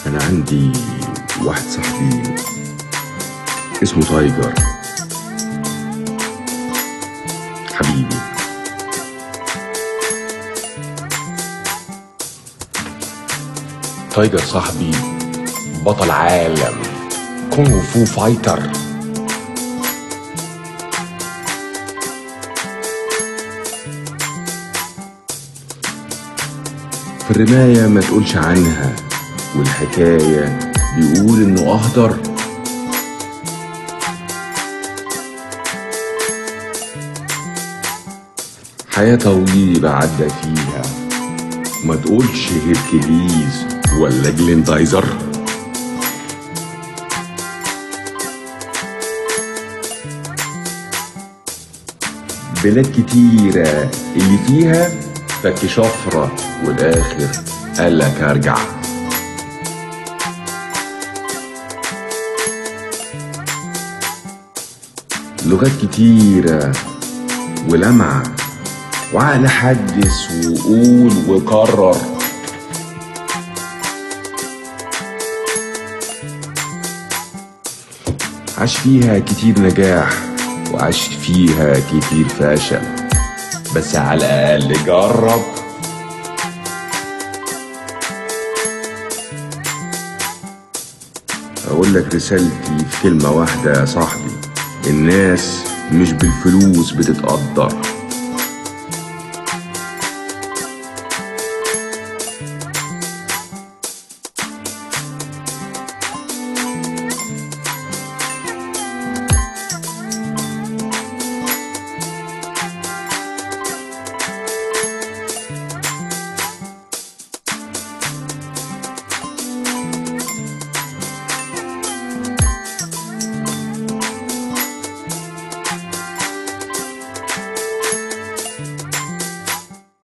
أنا عندي واحد صاحبي اسمه تايجر، حبيبي. تايجر صاحبي بطل عالم كونغ فو فايتر. في الرماية ما تقولش عنها، والحكاية بيقول إنه أهدر. حياة طويلة عدى فيها، ما تقولش هيركليز ولا جليندايزر. بلاد كتيرة اللي فيها فك شفرة، والآخر قالك أرجع. لغات كتيرة ولمعة، وعقل حدث وقول وكرر. عاش فيها كتير نجاح، وعاش فيها كتير فشل، بس على الأقل جرب. أقول لك رسالتي في كلمة واحدة يا صاحبي: الناس مش بالفلوس بتتقدر،